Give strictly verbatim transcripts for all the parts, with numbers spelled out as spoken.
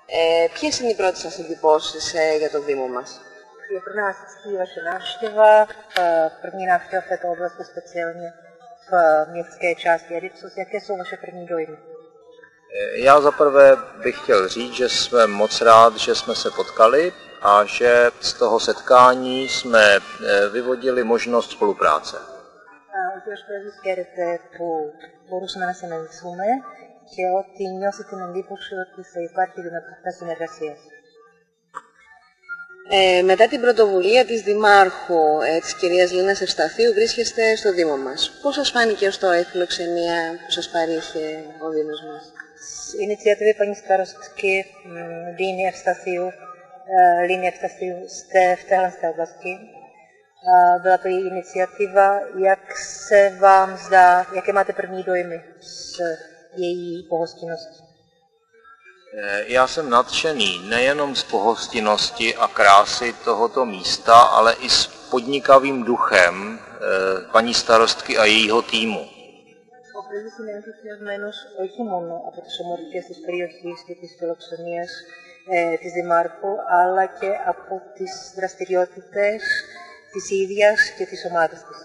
Ε, ποιες είναι οι πρώτες σας εντυπώσεις ε, για το Δήμο μας? Je pro nás vždycky vaše návštěva, první návštěva v této oblasti speciálně v městské části Edipsus. Jaké jsou vaše první dojmy? Já zaprvé bych chtěl říct, že jsme moc rád, že jsme se potkali a že z toho setkání jsme vyvodili možnost spolupráce. Ο κ. Πρέσβης χαίρεται που μπορούσαμε να συναντηθούμε και ότι νιώθει την εντύπωση ότι θα υπάρχει δυνατότητα συνεργασίας. Ε, μετά την πρωτοβουλία της Δημάρχου, ε, της κυρίας Λίνας Ευσταθίου, βρίσκεστε στο Δήμο μας. Πώς σας φάνηκε ως τώρα η φιλοξενία που σας παρήχε ο Δήμος μας? Z iniciativy paní starostky Líny Evstasiu, Líny Evstasiu jste v téhle oblasti. Byla to její iniciativa. Jak se vám zdá, jaké máte první dojmy z její pohostinnosti? Já jsem nadšený nejenom z pohostinnosti a krásy tohoto místa, ale i s podnikavým duchem paní starostky a jejího týmu. Ο πρέσβης είναι ενθουσιασμένος όχι μόνο από τις ομορφιές της περιοχής και της φιλοξενίας ε, της Δημάρχου, αλλά και από τις δραστηριότητες της ίδιας και της ομάδας της.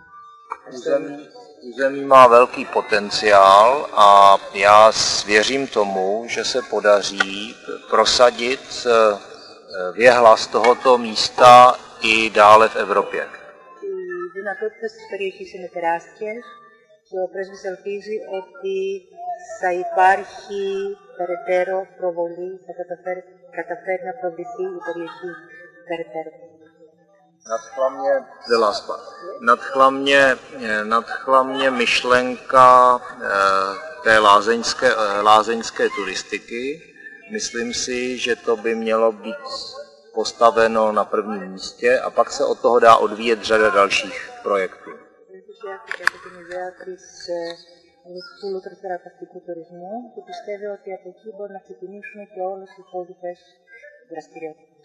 Území má velký potenciál a já věřím tomu, že se podaří prosadit věhlas tohoto místa i dále v Evropě. Οι δυνατότητες της περιοχής είναι τεράστιες και ο πρέσβης ελπίζει ότι θα υπάρχει περαιτέρω προβολή, θα καταφέρει, καταφέρει να προβληθεί η περιοχή περαιτέρω. Nadchla mě, nadchla mě, nadchla mě myšlenka té lázeňské, lázeňské turistiky. Myslím si, že to by mělo být postaveno na prvním místě a pak se od toho dá odvíjet řada dalších projektů. Ενθουσιάστηκε από την ιδέα της του λουτροθεραπευτικού τουρισμού και πιστεύει ότι από εκεί μπορεί να ξεκινήσουν και όλες οι υπόλοιπες δραστηριότητες.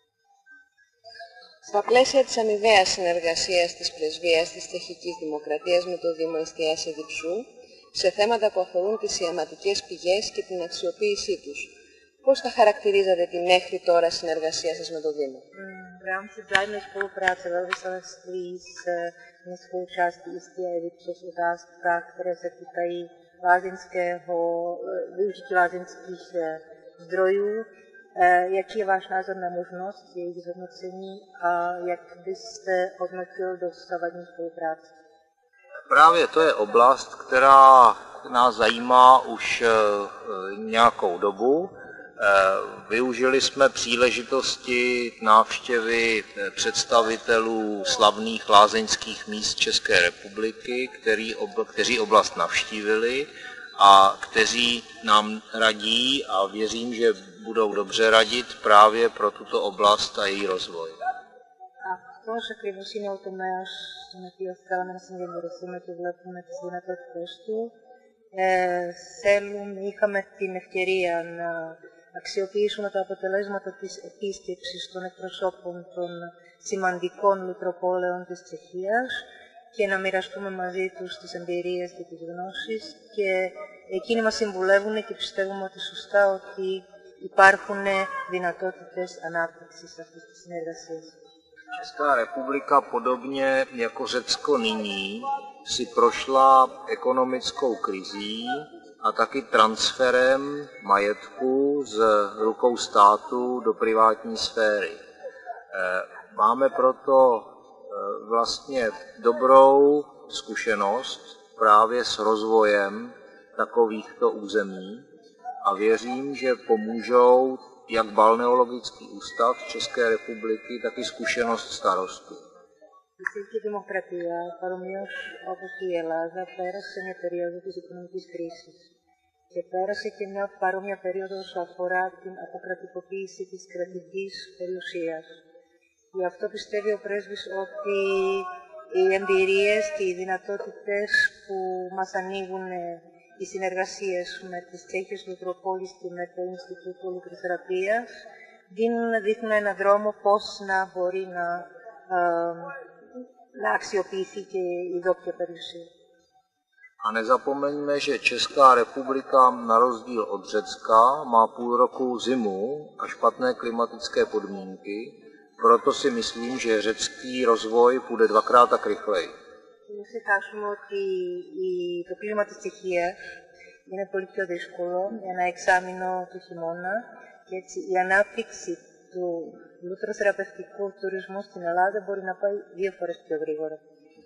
Στα πλαίσια της αμοιβαίας συνεργασίας της Πρεσβείας της Τσεχικής Δημοκρατίας με το Δήμο Εστιάς Εδιψού, σε θέματα που αφορούν τις ιαματικές πηγές και την αξιοποίησή τους, πώς θα χαρακτηρίζατε τη μέχρι τώρα συνεργασία σας με το Δήμο? V rámci vzájemné spolupráce velvyslanectví s městskou částí Istia Edipsus otázka, které se týkají lázeňského, využití lázeňských zdrojů. Jaký je váš názor na možnost jejich zhodnocení a jak byste hodnotil dosavadní spolupráci? Právě to je oblast, která nás zajímá už nějakou dobu. Využili jsme příležitosti návštěvy představitelů slavných lázeňských míst České republiky, který, kteří oblast navštívili a kteří nám radí a věřím, že budou dobře radit právě pro tuto oblast a její rozvoj. Αυτός ακριβώς είναι ο τομέας στον οποίο θέλαμε να συνδιαλυθούμε και βλέπουμε τις δυνατότητες του. Ε, θέλουμε, είχαμε την ευκαιρία να αξιοποιήσουμε τα αποτελέσματα της επίσκεψης των εκπροσώπων των σημαντικών λουτροπόλεων της Τσεχίας και να μοιραστούμε μαζί τους τις εμπειρίες και τις γνώσεις και εκείνοι μας συμβουλεύουν και πιστεύουμε ότι σωστά ότι υπάρχουν δυνατότητες ανάπτυξης αυτής της συνεργασίας. Česká republika podobně jako Řecko nyní si prošla ekonomickou krizí a taky transferem majetku z rukou státu do privátní sféry. Máme proto vlastně dobrou zkušenost právě s rozvojem takovýchto území a věřím, že pomůžou jak Balneologický ústav České republiky, tak i zkušenost starostů. Η Τσεχική Δημοκρατία, παρομοίως όπως και η Ελλάδα, πέρασε μια περίοδο της οικονομικής κρίσης και πέρασε και μια παρόμοια περίοδο όσο αφορά την αποκρατικοποίηση της κρατικής περιουσίας. Γι' αυτό πιστεύει ο πρέσβης ότι οι εμπειρίες και οι δυνατότητες που μας ανοίγουν οι συνεργασίες με τις Τσέχες Λουτροπόλεις και με το Ινστιτούτο Λουτροθεραπείας δίνουν, δείχνουν έναν δρόμο πώς να μπορεί να, ε, να αξιοποιηθεί και η δόκια περιουσία. A nezapomeňme, že Česká republika na rozdíl od Řecka má půl roku zimu a špatné klimatické podmínky, proto si myslím, že řecký rozvoj půjde dvakrát tak rychleji. Μην ξεχάσουμε ότι η, το κλίμα της Τσεχίας είναι πολύ πιο δύσκολο, ένα εξάμηνο του χειμώνα, και έτσι η ανάπτυξη του λουτροθεραπευτικού τουρισμού στην Ελλάδα μπορεί να πάει δύο φορές πιο γρήγορα.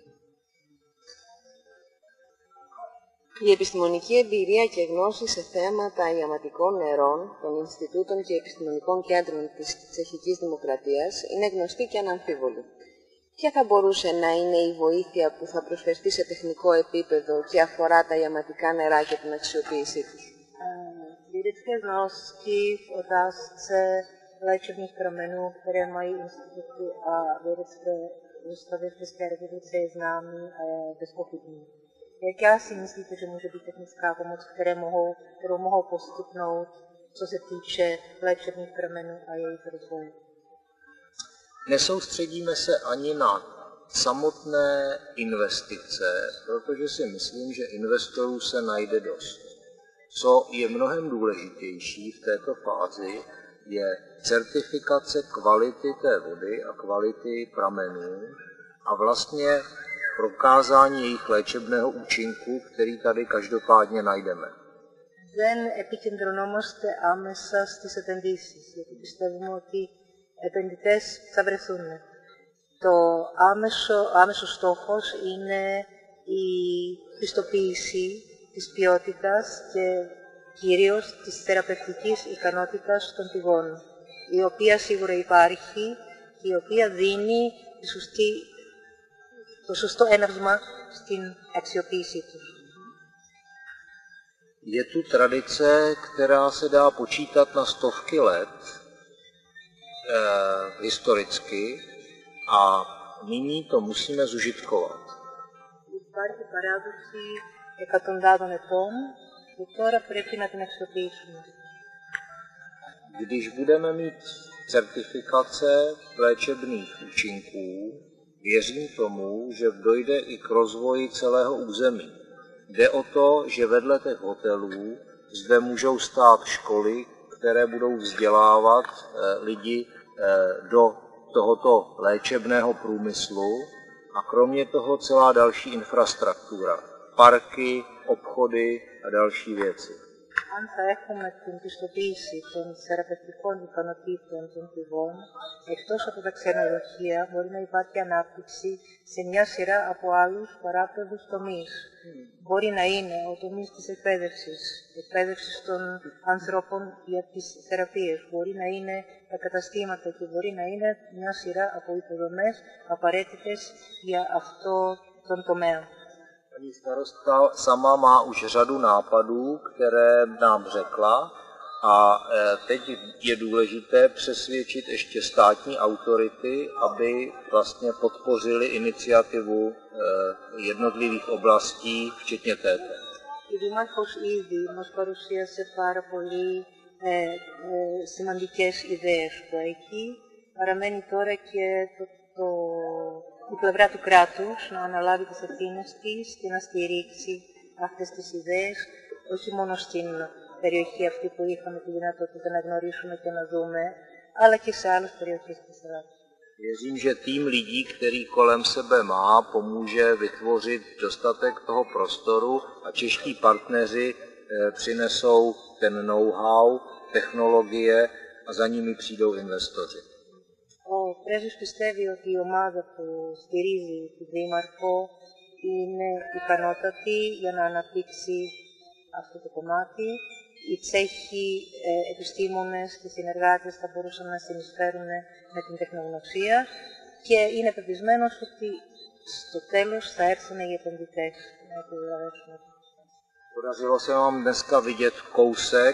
Η επιστημονική εμπειρία και γνώση σε θέματα ιαματικών νερών των Ινστιτούτων και Επιστημονικών Κέντρων της Τσεχικής Δημοκρατίας είναι γνωστή και αναμφίβολη. Ποια θα μπορούσε να είναι η βοήθεια που θα προσφερθεί σε τεχνικό επίπεδο και αφορά τα ιαματικά νερά και την αξιοποίησή τους? Vědecké znalosti v otázce léčebných pramenů, které mají instituty a vědecké ústavy v České republice, je známý a je bezpochybný. Jaká si myslíte, že může být technická pomoc, které mohou, kterou mohou poskytnout, co se týče léčebných pramenů a jejich rozvoje? Nesoustředíme se ani na samotné investice, protože si myslím, že investorů se najde dost. Co je mnohem důležitější v této fázi, je certifikace kvality té vody a kvality pramenů a vlastně prokázání jejich léčebného účinku, který tady každopádně najdeme. Δεν επικεντρωνόμαστε άμεσα στις επενδύσεις, γιατί πιστεύουμε ότι επενδυτές θα βρεθούν. Το άμεσο, άμεσος στόχος είναι η πιστοποίηση της ποιότητας και κυρίως της θεραπευτικής ικανότητας των πηγών, η οποία σίγουρα υπάρχει και η οποία δίνει τη σωστή, το σωστό έναυσμα στην αξιοποίησή τους. Je tu tradice, která se dá počítat na stovky let eh, historicky a nyní to musíme zužitkovat. Υπάρχει παράδοση εκατοντάδων ετών και τώρα πρέπει να την αξιοποιήσουμε. Když budeme mít certifikace léčebných účinků, věřím tomu, že dojde i k rozvoji celého území. Jde o to, že vedle těch hotelů zde můžou stát školy, které budou vzdělávat eh, lidi eh, do tohoto léčebného průmyslu a kromě toho celá další infrastruktura, parky, obchody a další věci. Αν θα έχουμε την πιστοποίηση των θεραπευτικών ικανοτήτων των πηγών, εκτός από τα ξενοδοχεία μπορεί να υπάρχει ανάπτυξη σε μια σειρά από άλλους παράπλευρους τομείς. Mm. Μπορεί να είναι ο τομής της εκπαίδευσης, εκπαίδευσης των ανθρώπων για τις θεραπείες, μπορεί να είναι τα καταστήματα και μπορεί να είναι μια σειρά από υποδομές απαραίτητες για αυτό τον tomea. Paní starostka sama má už řadu nápadů, které nám řekla a teď je důležité přesvědčit ještě státní autority, aby vlastně podpořili iniciativu jednotlivých oblastí, včetně této. Η Δήμαρχος ήδη μας παρουσίασε πάρα πολύ ε, ε, σημαντικές ιδέες που έχει. Παραμένει τώρα και το, το η πλευρά του κράτους να αναλάβει τις ευθύνες της και να στηρίξει αυτές τις ιδέες, όχι μόνο στην περιοχή αυτή που είχαμε τη δυνατότητα να γνωρίσουμε και να δούμε, αλλά και σε άλλες περιοχές της Ελλάδας. Věřím, že tým lidí, který kolem sebe má, pomůže vytvořit dostatek toho prostoru a čeští partneři eh, přinesou ten know-how, technologie a za nimi přijdou investoři. Ο πρέσβης πιστεύει ότι η ομάδα που στηρίζει τη Δήμαρχο είναι ικανότατη για να αναπτύξει αυτό το κομμάτι. Οι Τσέχοι ε, επιστήμονες και συνεργάτες θα μπορούσαν να συνεισφέρουν με την τεχνογνωσία και είναι πεπισμένος ότι στο τέλος θα έρθουν οι επενδυτές να επιβεβαιώσουν. Podařilo se vám dneska vidět kousek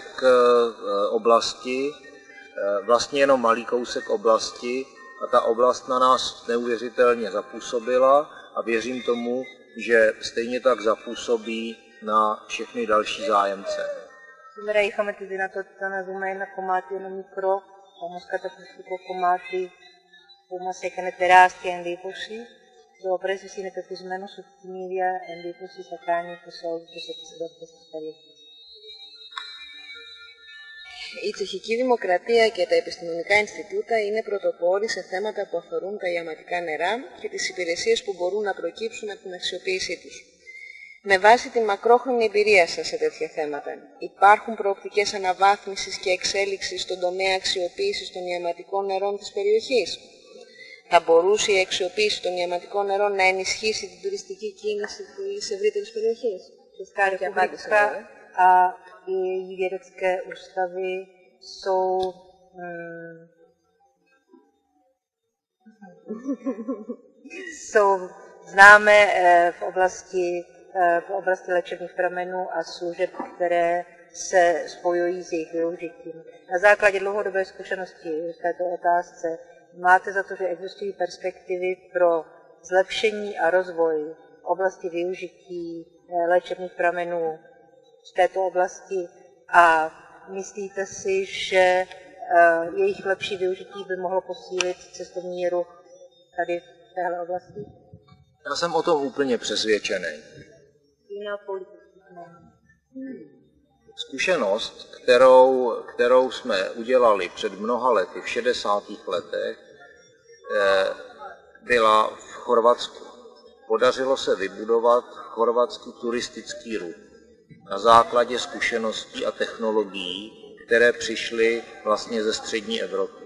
oblasti, vlastně jenom malý kousek oblasti a ta oblast na nás neuvěřitelně zapůsobila a věřím tomu, že stejně tak zapůsobí na všechny další zájemce. Σήμερα είχαμε τη δυνατότητα να δούμε ένα κομμάτι, ένα μικρό, όμως καταπληκτικό κομμάτι που μας έκανε τεράστια εντύπωση. και ο πρέσβης είναι πεπισμένος ότι την ίδια εντύπωση θα κάνει και σε όλους τους επιστροφές της περιοχής. Η Τσεχική Δημοκρατία και τα επιστημονικά Ινστιτούτα είναι πρωτοπόροι σε θέματα που αφορούν τα ιαματικά νερά και τις υπηρεσίες που μπορούν να προκύψουν από την αξιοποίησή τους. Με βάση την μακρόχρονη εμπειρία σας σε τέτοια θέματα, υπάρχουν προοπτικές αναβάθμισης και εξέλιξης στον τομέα αξιοποίησης των ιαματικών νερών της περιοχής. Θα μπορούσε η αξιοποίηση των ιαματικών νερών να ενισχύσει την τουριστική κίνηση της ευρύτερης περιοχής? Česká republika a její vědecké ústavy jsou, mm, jsou známé eh, v oblasti, eh, v oblasti léčebných pramenů a služeb, které se spojují s jejich využitím. Na základě dlouhodobé zkušenosti v této otázce máte za to, že existují perspektivy pro zlepšení a rozvoj oblasti využití léčebných pramenů v této oblasti a myslíte si, že uh, jejich lepší využití by mohlo posílit cestovní ruch tady v téhle oblasti? Já jsem o tom úplně přesvědčený. Zkušenost, kterou, kterou jsme udělali před mnoha lety, v šedesátých letech, byla v Chorvatsku. Podařilo se vybudovat chorvatský turistický ruch na základě zkušeností a technologií, které přišly vlastně ze střední Evropy.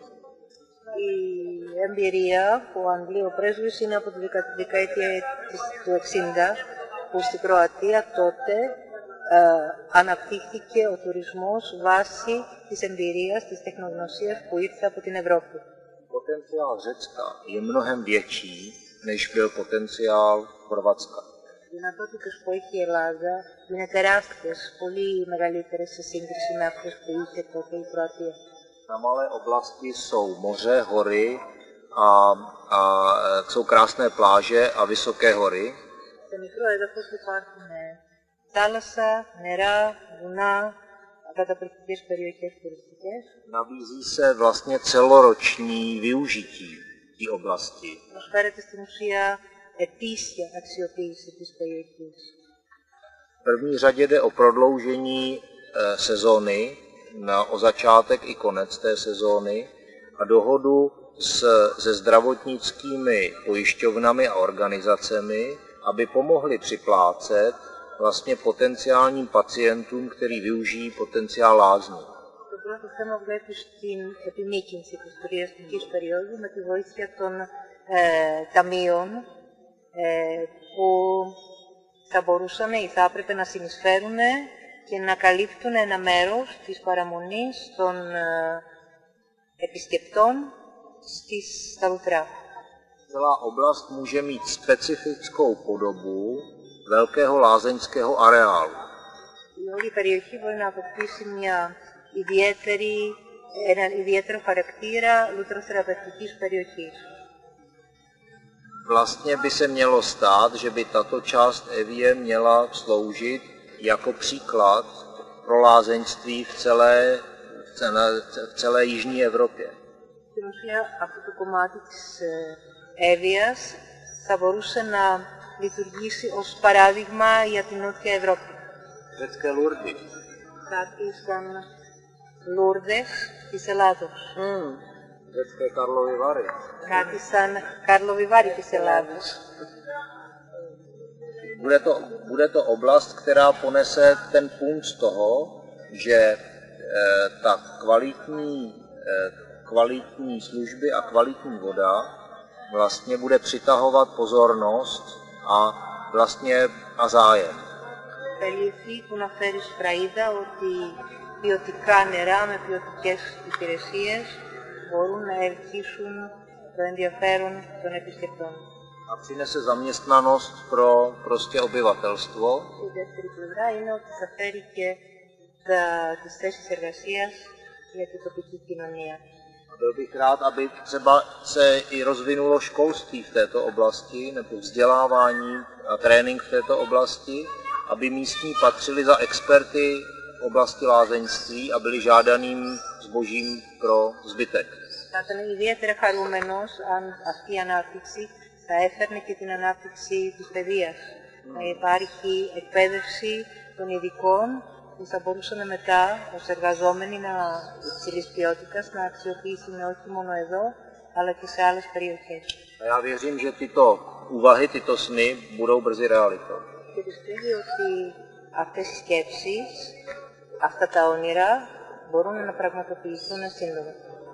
Η εμπειρία που αντλεί ο πρέσβης είναι από τη δεκαετία του εξήντα, που στην Κροατία τότε ε, αναπτύχθηκε ο τουρισμός βάσει της εμπειρίας, της τεχνογνωσίας που ήρθε από την Ευρώπη. Potenciál Řecka je mnohem větší, než byl potenciál Chorvatska. Οι δυνατότητες που έχει η Ελλάδα είναι τεράστιες, πολύ μεγαλύτερες σε σύγκριση με αυτές που είχε τότε η Κροατία. Na malé oblasti jsou moře, hory a, a jsou krásné pláže a vysoké hory. Σε μικρό έδαφος υπάρχουν θάλασσα, νερά, βουνά, καταπληκτικές περιοχές τουριστικές. Nabízí se vlastně celoroční využití té oblasti. Προσφέρεται στην ουσία ετήσια αξιοποίηση της περιοχής. V první řadě jde o prodloužení e, sezóny, na, o začátek i konec té sezóny a dohodu s, se zdravotnickými pojišťovnami a organizacemi, aby pomohli připlácet vlastně potenciálním pacientům, který využijí potenciál lázní. Το πρώτο θέμα βλέπει στην επιμήκυνση της τουριστικής περίοδου με τη βοήθεια των ε, ταμείων ε, που θα μπορούσαν ή θα έπρεπε να συνεισφέρουν και να καλύπτουν ένα μέρος της παραμονής των ε, επισκεπτών στις, στα Λουτρά. Celá oblast může mít specifickou podobu velkého lázeňského areálu. Η όλη περιοχή μπορεί να αποκτήσει μια ιδιαίτερη, έναν ιδιαίτερο χαρακτήρα λουτροθεραπευτικής περιοχής. Vlastně by se mělo stát, že by tato část Evie měla sloužit jako příklad pro lázeňství v celé, v celé jižní Evropě. Στην ουσία αυτό το κομμάτι της Εύβοιας θα μπορούσε να λειτουργήσει ως παράδειγμα για την Νότια Ευρώπη. Řecké Lurdy. Κάτι σαν Λούρδες της Ελλάδος. Mm. Řecké Karlovy Vary. Κάτι σαν Karlovy Vary της Ελλάδος. Bude to, bude to oblast, která ponese ten punc toho, že e, ta kvalitní, e, kvalitní služby a kvalitní voda vlastně bude přitahovat pozornost a vlastně a zájem. Περιοχή που να φέρει σφραΐδα ότι ποιοτικά νερά με ποιοτικές υπηρεσίες μπορούν να ελκύσουν το ενδιαφέρον των επισκεπτών. A přinese zaměstnanost pro prostě obyvatelstvo. Η δεύτερη πλευρά είναι ότι θα φέρει και τα, τις θέσεις εργασίας για την τοπική κοινωνία. Byl bych rád, aby třeba se i rozvinulo školství v této oblasti, nebo vzdělávání a trénink v této oblasti, aby místní patřili za experty v oblasti lázeňství a byli žádaným zbožím pro zbytek. Θα ήταν ιδιαίτερα χαρούμενος αν αυτή η ανάπτυξη θα έφερνε και την ανάπτυξη της παιδείας. Να υπάρχει εκπαίδευση των ειδικών που θα μπορούσαν μετά ως εργαζόμενοι να, υψηλής ποιότητας να αξιοποιήσουν όχι μόνο εδώ, αλλά και σε άλλες περιοχές. A já věřím, že tyto úvahy, tyto sny budou brzy realitou. Και πιστεύω ότι αυτές οι σκέψεις, αυτά τα όνειρα, μπορούν να πραγματοποιηθούν σύντομα.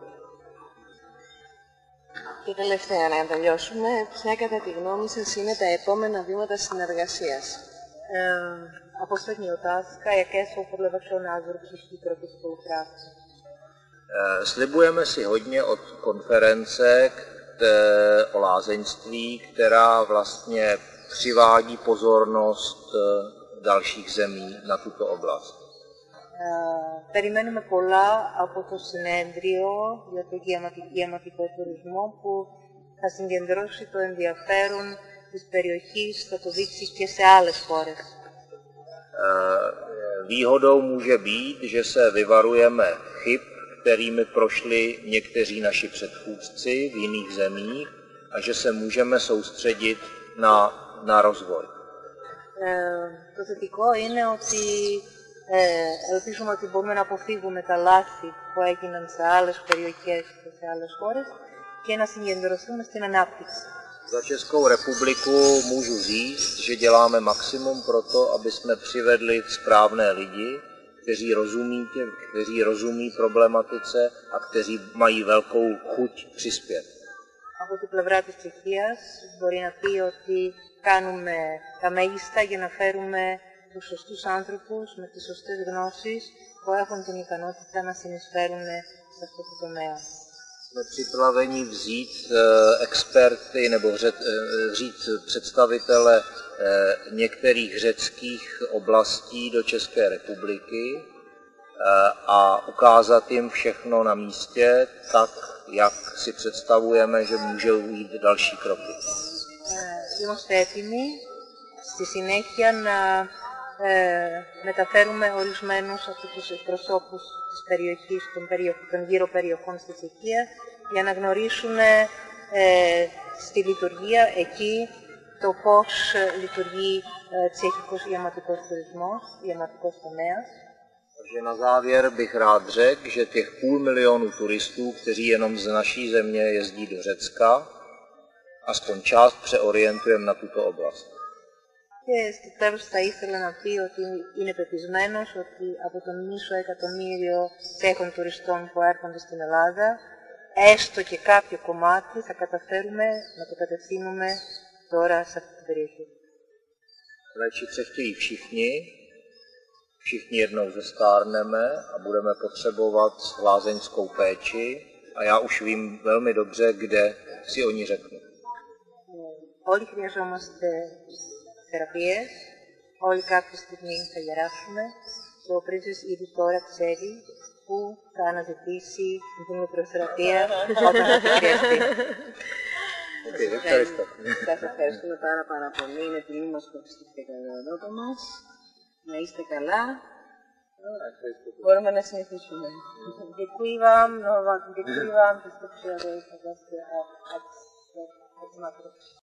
Και τελευταία, να τελειώσουμε, ποια κατά τη γνώμη σας είναι τα επόμενα βήματα συνεργασίας? Ε, a poslední otázka, jaké jsou podle vašeho názoru příští kroky spolupráce? Slibujeme si hodně od konference o lázeňství, která vlastně přivádí pozornost dalších zemí na tuto oblast. Uh, περιμένουμε πολλά από το συνέδριο για το γεωματικό τουρισμό που θα συγκεντρώσει το ενδιαφέρον της περιοχής, θα το δείξει και σε άλλες χώρες. Uh, výhodou může být, že se vyvarujeme chyb, kterými prošli někteří naši předchůdci v jiných zemích a že se můžeme soustředit na, na rozvoj. Uh, το θετικό είναι ότι Ε, ελπίζουμε ότι μπορούμε να αποφύγουμε τα λάθη που έγιναν σε άλλες περιοχές και σε άλλες χώρες και να συγκεντρωθούμε στην ανάπτυξη. Za Českou republiku můžu říct, že děláme maximum pro to, aby jsme přivedli správné lidi, kteří rozumí, tě, kteří rozumí problematice a kteří mají velkou chuť přispět. Από την πλευρά της Τσεχίας μπορεί να πει ότι κάνουμε τα μέγιστα για να φέρουμε τους σωστούς άνθρωπους με τις σωστές γνώσεις που έχουν την ικανότητα να συνεισφέρουν σε αυτό το τομέα. Jsme připraveni vzít experty nebo vzít představitele některých řeckých oblastí do České republiky a ukázat jim všechno na místě, tak, jak si představujeme, že můžou jít další kroky. Είμαστε έτοιμοι στη συνέχεια να Ε, μεταφέρουμε ορισμένους από τους εκπροσώπους της περιοχής, των, περιοχ... των γύρω περιοχών στη Τσεχία, για να γνωρίσουν ε, στη λειτουργία εκεί το πώς λειτουργεί ε, τσεχικός γεωματικός τουρισμός, γεωματικός τομέας. Takže na závěr bych rád řekl, že těch půl milionu turistů, kteří jenom z naší země jezdí do Řecka, aspoň část přeorientujeme na tuto oblast. Και στο τέλος θα ήθελα να πει ότι είναι πεπισμένος ότι από τον μισό εκατομμύριο Τσέχων τουριστών που έρχονται στην Ελλάδα, έστω και κάποιο κομμάτι θα καταφέρουμε να το κατευθύνουμε τώρα σε αυτή την περιοχή. Léčit se chtějí všichni, všichni jednou zestárneme a budeme potřebovat lázeňskou péči a já už vím velmi dobře, kde si oni řeknu. Όλοι χρειαζόμαστε θεραπείες, όλοι κάποια στιγμή θα γεράσουμε και ο Πρίτζης ήδη τώρα ξέρει που θα αναζητήσει την μικροθεραπεία όταν θα χρειαστεί. Σας ευχαριστούμε πάρα πάρα πολύ. Είναι τιμή μας που επισκεφτήκατε εδώ μας. Να είστε καλά. Μπορούμε να συνεχίσουμε. Děkuji vám, děkuji vám, že jste přijali.